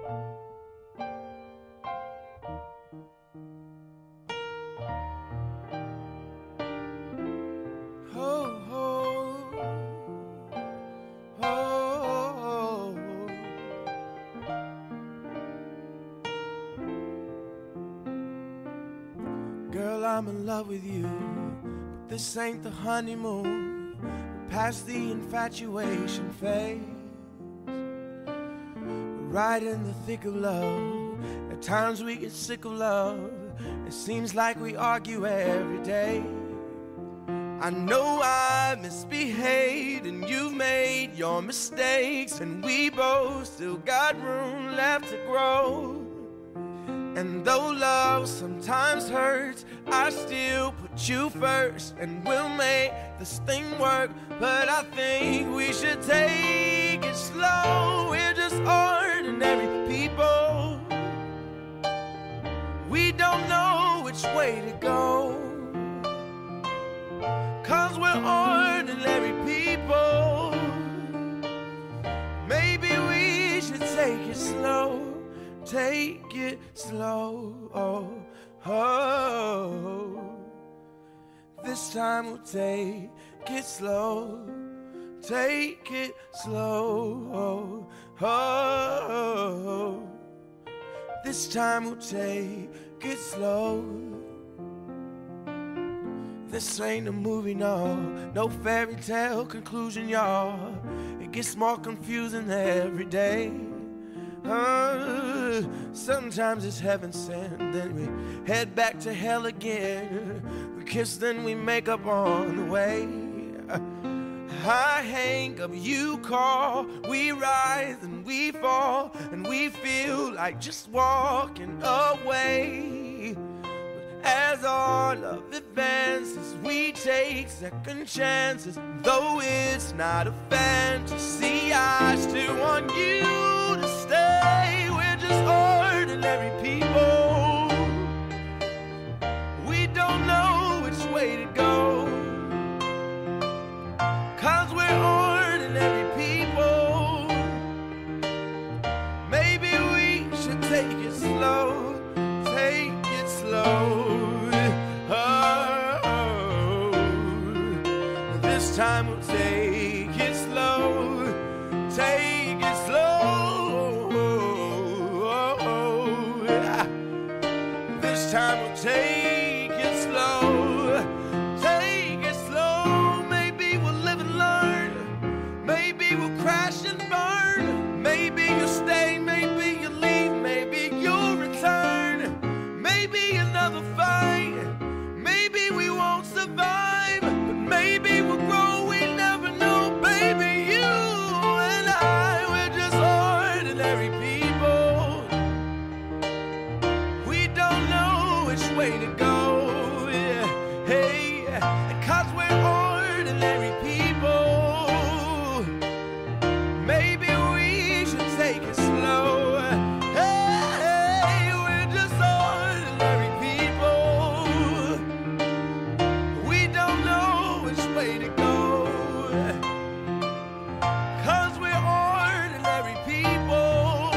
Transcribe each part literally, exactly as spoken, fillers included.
Girl, I'm in love with you, but this ain't the honeymoon. We're past the infatuation phase. We're right in the thick of love. At times we get sick of love. It seems like we argue every day. I know I misbehaved and you've made your mistakes, and we both still got room left to grow. And though love sometimes hurts, I still put you first, and we'll make this thing work. But I think we should take it slow. We're just ordinary people. We don't know which way to go, 'cause we're ordinary people. Maybe we should take it slow. Take it slow, oh, oh. This time we'll take it slow. Take it slow, oh, oh. This time we'll take it slow. This ain't a movie, no, no fairy tale conclusion, y'all. It gets more confusing every day. Uh, sometimes it's heaven sent, then we head back to hell again. We kiss, then we make up on the way. I hang up, you call, we rise and we fall, and we feel like just walking away. But as our love advances, we take second chances. Though it's not a fantasy, I still want you to stay. We're just ordinary people. We don't know which way to go, 'cause we're ordinary people. Maybe we should take it slow. Take it slow. Oh, this time we'll take it slow. Take it slow. This time we'll take it slow. Take it slow. Maybe we'll live and learn. Maybe we'll crash and burn. Maybe you'll stay, maybe you'll leave, maybe you'll return. Maybe another fight. Maybe we won't survive, but maybe we'll grow. We never know, baby. You and I, we're just ordinary people. We don't know which way to go, yeah. Hey, 'cause we're ordinary people. Maybe we should take it slow. Hey, we're just ordinary people. We don't know which way to go, 'cause we're ordinary people.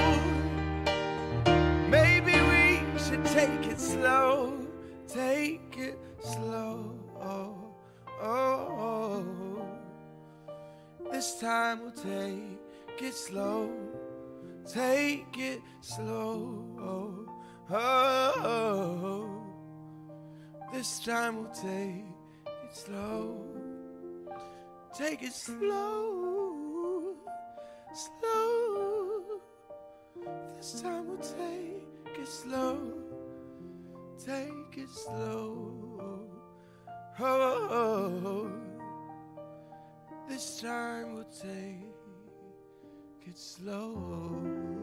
Maybe we should take it slow. Take it slow, oh, oh, oh. This time we'll take it slow. Take it slow, oh, oh, oh. This time we'll take it slow. Take it slow, slow. This time we'll take it slow. Take it slow, oh, oh, oh. This time we'll take it slow.